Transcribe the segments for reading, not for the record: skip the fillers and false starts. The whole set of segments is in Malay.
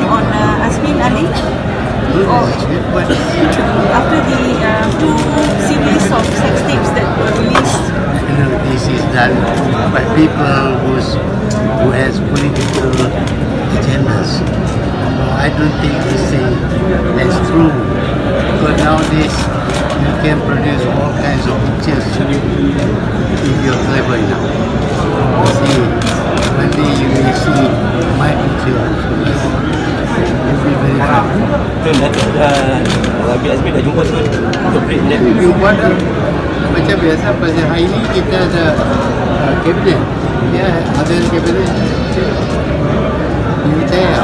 on Asmin Ali? Or after the two series of sex tapes that were released? This is done by people who has political agendas. I don't think this thing is true, because nowadays you can produce all kinds of pictures if you're clever enough. See, one day you will see my picture. You'll be very happy. Rabi Azmi dah jumpa tu untuk break dia. You buat macam biasa, pasal hari ini kita ada kabinet. Ya, ada kabinet. You tell.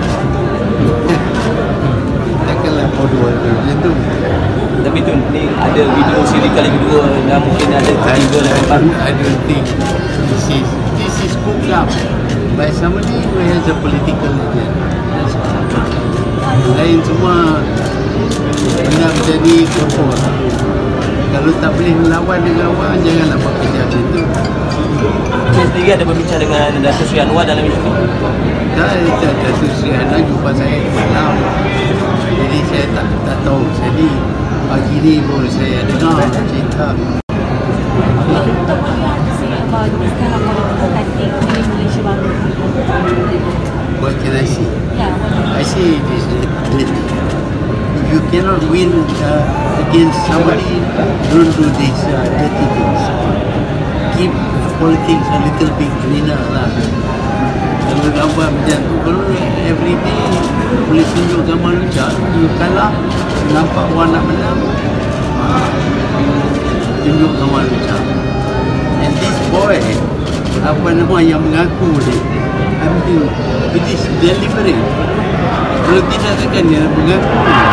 Takkanlah bodoh macam tu. Tapi tu ni ada video siri kali kedua dan mungkin ada ketiga dan keempat. I don't think this is cooked up by somebody who has a political agenda. Lain semua nak menjadi tokoh. Kalau tak boleh melawan dengan orang, janganlah buat kerja macam tu. Saya sendiri ada berbincang dengan Datuk Seri Anwar dalam isu ini. Datuk Seri Anwar jumpa saya malam. Jadi saya tak tahu. Jadi pagi ni baru saya dengar cerita. What can I see? I see this. If you cannot win against somebody, don't do these dirty things. Keep politics a little bit cleaner lah. Kalau gambar macam tu, kalau every day boleh tunjuk gambar lucah, you kalah, nampak orang nak menang, tunjuk gambar lucah. And this boy, apa nama yang mengaku ni, I mean, it is deliberate. Kalau tidak takkan dia mengaku.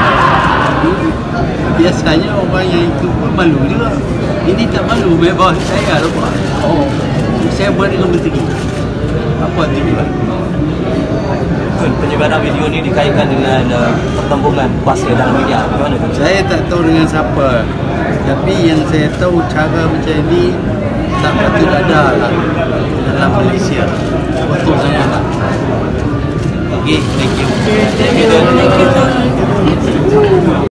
Biasanya orang yang itu pun malu juga. Ini tak malu, memang saya lupa. Oh, saya buat dengan menteri. Apa tujuan? Penyebaran video ni dikaitkan dengan pertembungan kuasa dalam media. Bagaimana tu? Saya tak tahu dengan siapa. Tapi yang saya tahu cara macam ni tak patut ada lah dalam Malaysia. Betul sangat lah. Okay, thank you. Thank you.